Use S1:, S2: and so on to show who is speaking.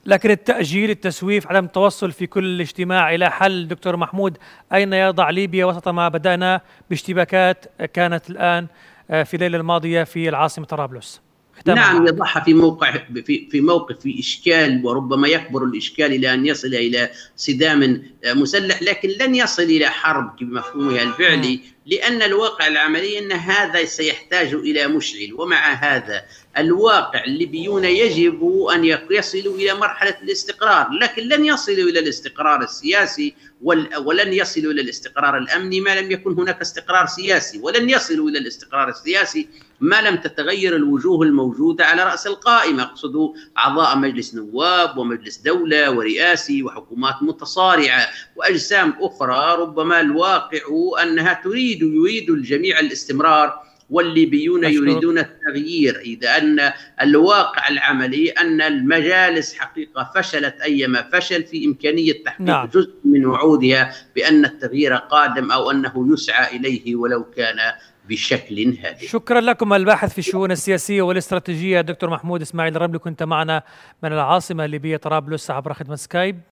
S1: لكن التأجيل، التسويف، عدم التوصل في كل اجتماع إلى حل، دكتور محمود، أين يضع ليبيا وسط ما بدأنا باشتباكات كانت الآن في الليلة الماضية في العاصمة طرابلس؟ ختاما
S2: نعم،
S1: معك.
S2: يضعها في موقع في موقف في إشكال، وربما يكبر الإشكال إلى أن يصل إلى صدام مسلح، لكن لن يصل إلى حرب بمفهومها الفعلي، لأن الواقع العملي أن هذا سيحتاج إلى مشعل. ومع هذا الواقع الليبيون يجب أن يصلوا إلى مرحلة الاستقرار، لكن لن يصلوا إلى الاستقرار السياسي ولن يصلوا إلى الاستقرار الأمني ما لم يكن هناك استقرار سياسي، ولن يصلوا إلى الاستقرار السياسي ما لم تتغير الوجوه الموجودة على رأس القائمة، أقصد أعضاء مجلس نواب ومجلس دولة ورئاسي وحكومات متصارعة وأجسام أخرى. ربما الواقع أنها يريد الجميع الاستمرار، والليبيون
S1: أشكرك.
S2: يريدون التغيير. إذا أن الواقع العملي أن المجالس حقيقة فشلت أيما فشل في إمكانية تحقيق
S1: نعم.
S2: جزء من وعودها بأن التغيير قادم، أو أنه يسعى إليه ولو كان بشكل هادئ.
S1: شكرا لكم الباحث في الشؤون السياسية والاستراتيجية دكتور محمود إسماعيل الرملي، كنت معنا من العاصمة الليبية طرابلس عبر خدمة سكايب.